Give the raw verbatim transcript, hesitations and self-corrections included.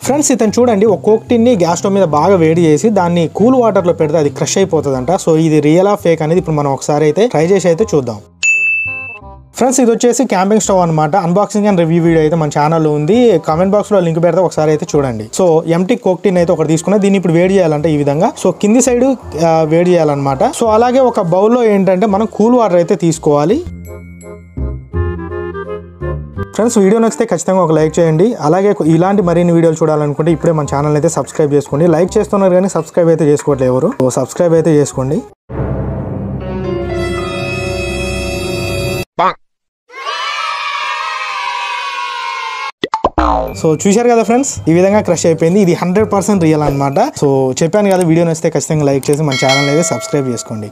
Friends ఇతను చూడండి ఒక కోక్ టిన్ ని గ్యాస్ స్టవ్ మీద బాగా వేడి చేసి దాన్ని కూల్ వాటర్ లో పెడితే అది క్రష్ అయిపోతుందంట. సో ఇది రియల్ ఆ ఫేక్ అనేది ఇప్పుడు మనం ఒకసారి అయితే ట్రై చేసి అయితే చూద్దాం. ఫ్రెండ్స్ ఇది వచ్చేసి క్యాంపింగ్ స్టవ్ అనమాట. అన్బాక్సింగ్ అండ్ రివ్యూ వీడియో అయితే మన ఛానల్లో ఉంది. కామెంట్ బాక్స్ లో లింక్ పెడితే ఒకసారి అయితే చూడండి. సో ఎంటీ కోక్ టిన్ అయితే ఒకటి తీసుకున్నా. దీన్ని ఇప్పుడు వేడి చేయాలంటే ఈ విధంగా సో కింది సైడ్ వేడి చేయాలన్నమాట. సో అలాగే ఒక బౌల్లో ఏంటంటే మనం కూల్ వాటర్ అయితే తీసుకోవాలి. ఫ్రెండ్స్ వీడియో నచ్చితే ఖచ్చితంగా ఒక లైక్ చేయండి. అలాగే ఇలాంటి మరిన్ని వీడియోలు చూడాలనుకుంటే ఇప్పుడే మన ఛానల్ అయితే సబ్స్క్రైబ్ చేసుకోండి. లైక్ చేస్తున్నారు కానీ సబ్స్క్రైబ్ అయితే చేసుకోవట్లేదు ఎవరు. సో సబ్స్క్రైబ్ అయితే చేసుకోండి. సో చూశారు కదా ఫ్రెండ్స్, ఈ విధంగా క్రష్ అయిపోయింది. ఇది హండ్రెడ్ పర్సెంట్ రియల్ అనమాట. సో చెప్పాను కదా, వీడియో నచ్చితే ఖచ్చితంగా లైక్ చేసి మన ఛానల్ అయితే సబ్స్క్రైబ్ చేసుకోండి.